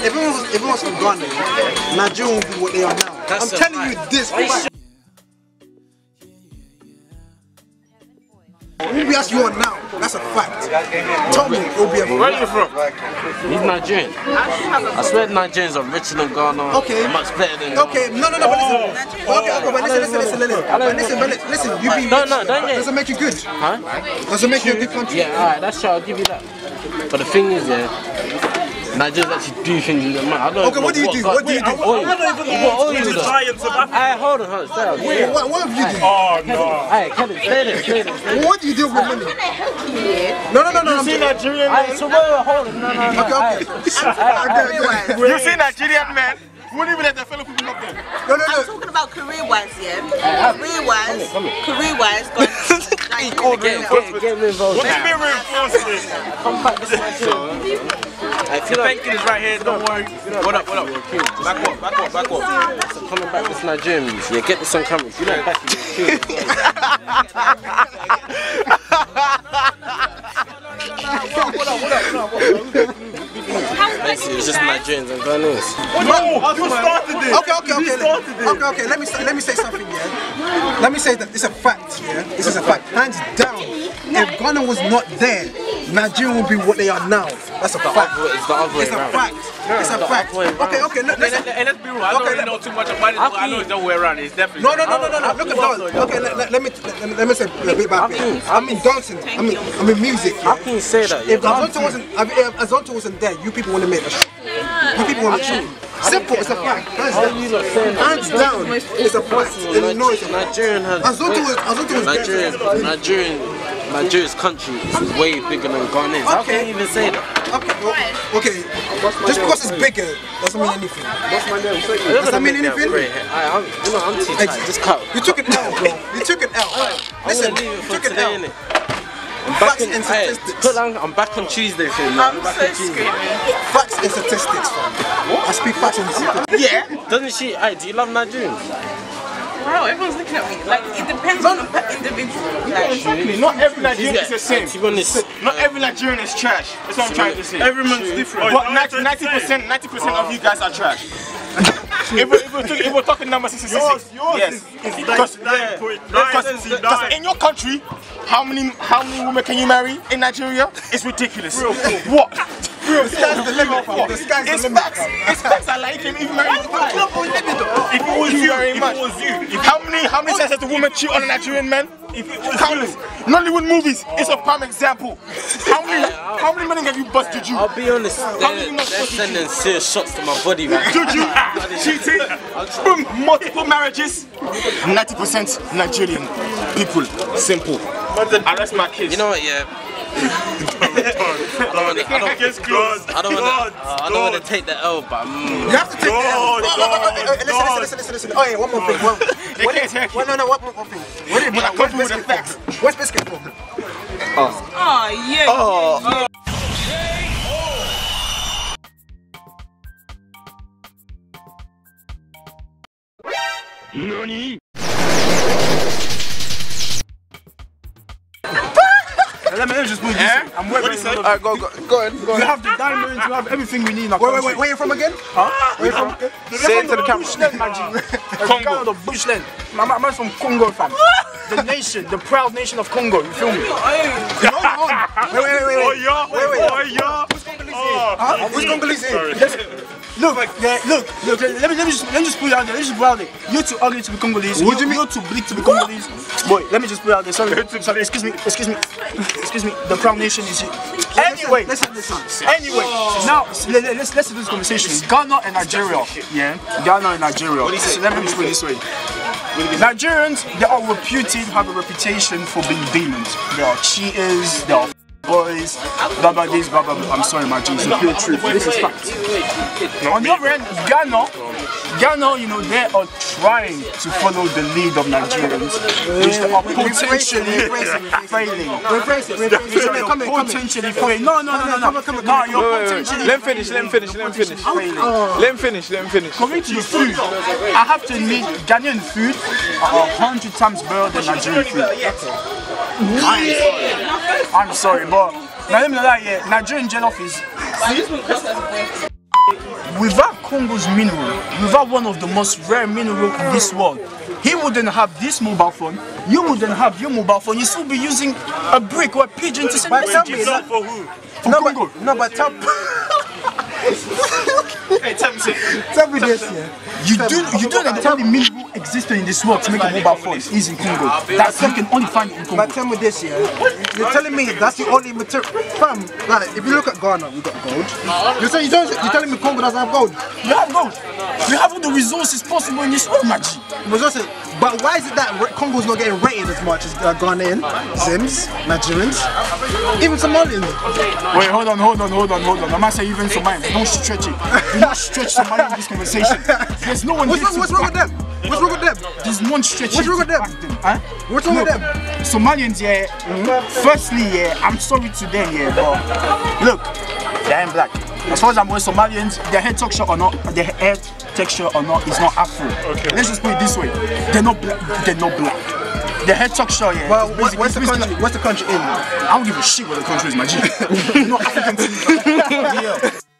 if it was from Ghana, Nigeria would be what they are now. I'm telling you this. Who we ask you on now? That's a fact. Tell me, it'll be a fact. Where are you from? He's Nigerian. I swear Nigerians are richer than Ghana. Okay. Much better than Ghana. Okay, no, but listen. Okay, but listen. You be rich. Doesn't make you good. Huh? Doesn't make you a good country. Yeah, alright, that's true. I'll give you that. But the thing is, Nigerians actually do things with their money. I don't okay, what do you do? What do you do? What oil you do? Alright, hold on. Wait, what have you do? Oh, no. Alright, say this. What do you do with money? No. You see Nigerian man? So hold on. No. Okay. You see Nigerian man? Wouldn't even let the fellow people up there. No. I'm talking about career-wise, yeah? Career-wise, Get me involved. What do you mean reinforcement? Come back this Nigerian. The banking is right here, don't worry. What up? Back up. So coming back this Nigerian, yeah, get this on camera. If you don't back it, you're Basically, it's just Nigerians and Ghanaians. No, you started this. Okay. Let me say something, yeah. Let me say that it's a fact, yeah. This is a fact, hands down. If Ghana was not there, Nigeria would be what they are now. That's a fact. It's the other way It's a around. fact. It's a fact. Okay. Let's be real. I don't really know too much about it, but I know it's the other way around. It's definitely. No. Look at dance. Okay, let me say a bit about it. I mean dancing. I mean music. How can you say that? If Azonto wasn't there, you people want to make a show. You people want to make a show. Simple, it's a fact. Hands down, it's a fact. And you know it's a fact. Nigerian has. Azonto was Nigeria's country is way bigger than Ghana's. How can you even say that? Okay. Just because it's bigger doesn't mean anything. Does that mean anything? I'm too tight. Just cut. You took an L, bro. You took an L. Listen, you took an L. Facts and statistics. I'm back on Tuesday, fam. Facts and statistics, fam. I speak facts and statistics. Yeah. Doesn't she? Do you love Nigerians? Wow, everyone's looking at me. Like, it depends on the individual. Exactly. Not every Nigerian is the same. Not every Nigerian is trash. That's what I'm trying to say. Everyone's different. But 90% of you guys are trash. if we're talking numbers, it's yes. Because in your country, how many women can you marry in Nigeria? It's ridiculous. What? The sky's the limit. The sky's the limit. It's facts. I like him even married. If it was you, very much. How many times has the woman cheat on a Nigerian man? Countless. Nollywood movies is a prime example. How many men have you busted you? I'll be honest, they're sending serious shots to my body, right? Did you cheating? Boom, multiple marriages. 90% Nigerian people. Simple. Arrest my kids. You know what, yeah? I don't want to take the L, but you have to take the L. Listen. Oh yeah, one more thing. One more thing. What's biscuit for? Oh yeah. Nani? Let me just move this. I'm waiting. Alright, go ahead. We have the diamonds, we have everything we need in our country. Wait, where you from again? Huh? Where you from? Say it to the camera. Congo. The bushland. My man's from Congo, fam. The nation, the proud nation of Congo. You feel me? Wait. Who's Congolese here? Look, let me just put it out there. You're too ugly to be Congolese. What do you mean? You're too bleak to be Congolese. Boy, let me just put it out there. Sorry, excuse me. The Crown Nation is here. Anyway, now let's do this conversation. Ghana and Nigeria. Yeah, Ghana and Nigeria. So let me just put it this way. Nigerians, they are reputed, have a reputation for being demons. They are cheaters, they are boys, blah blah this, blah blah blah. I'm sorry, my G, it's the pure truth. This is fact. On the other hand, Ghana, you know, they are trying to follow the lead of Nigerians, which they are potentially failing. Potentially failing. No. You're potentially. Let him finish. Coming to the food, I have to admit, Ghanaian food are 100 times better than Nigerian food. I'm sorry, but now let me know that Nigerian jollof is without Congo's mineral, without one of the most rare minerals in this world, he wouldn't have this mobile phone, you wouldn't have your mobile phone, you'd still be using a brick or a pigeon to send messages. For who? For Congo. Hey, tell me this, yeah. You do know that the only mineral existing in this world to make a mobile phone is in Congo. That's you can only find it in Congo. But tell me this, yeah. You're telling me that's the only material. Fam, like, if you look at Ghana, we got gold. You're telling me Congo doesn't have gold? We have gold. We have all the resources possible in this world, Maji. Resources. But why is it that Congo's not getting rated as much as Ghanaian, Zims, Nigerians, even Somalians? Wait, hold on. I might say even Somalians. Don't stretch it. Do not stretch Somalia in this conversation. There's no one. What's wrong with them? What's wrong with them? There's one stretch. What's wrong with them? Huh? What's wrong with them? Somalians, yeah. Firstly, yeah, I'm sorry to them, yeah, but look, they ain't black. As far as I'm aware, Somalians, their hair texture or not, is not Afro. Okay. Let's just put it this way: they're not black. Their hair texture, yeah. Well, what's the country? What's the country in? I don't give a shit what the country is, my G. No African. Yeah.